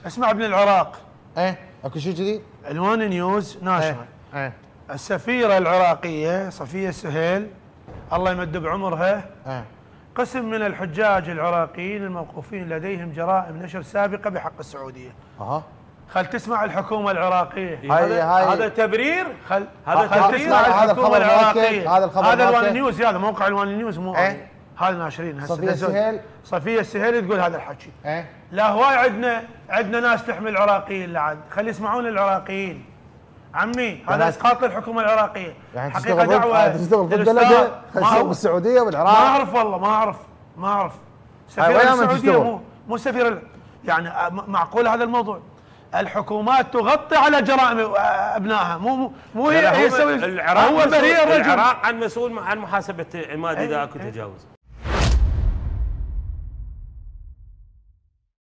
اسمع ابن العراق. ايه اكو شيء جديد؟ عنوان نيوز ناشره. ايه السفيره العراقيه صفيه السهيل الله يمد بعمرها قسم من الحجاج العراقيين الموقوفين لديهم جرائم نشر سابقه بحق السعوديه. خل تسمع الحكومه العراقيه. هذا تبرير. هذا تبرير على الحكومه العراقيه. هذا عنوان النيوز، هذا موقع عنوان النيوز مو هذا ناشرين هسه. صفيه السهيل. صفيه السهيل تقول هذا الحكي. لا هواي عندنا ناس تحمي العراقيين لعد، خلي يسمعون العراقيين. عمي هذا اسقاط الحكومه العراقيه. يعني حقيقه دعوه تشتغل ضد بلده بالسعوديه والعراق. ما اعرف والله ما اعرف. سفير السعوديه مو سفير يعني معقول هذا الموضوع؟ الحكومات تغطي على جرائم ابنائها، مو هي تسوي. هو بريء الرجل. العراق عن مسؤول عن محاسبه عماد اذا اكو تجاوز.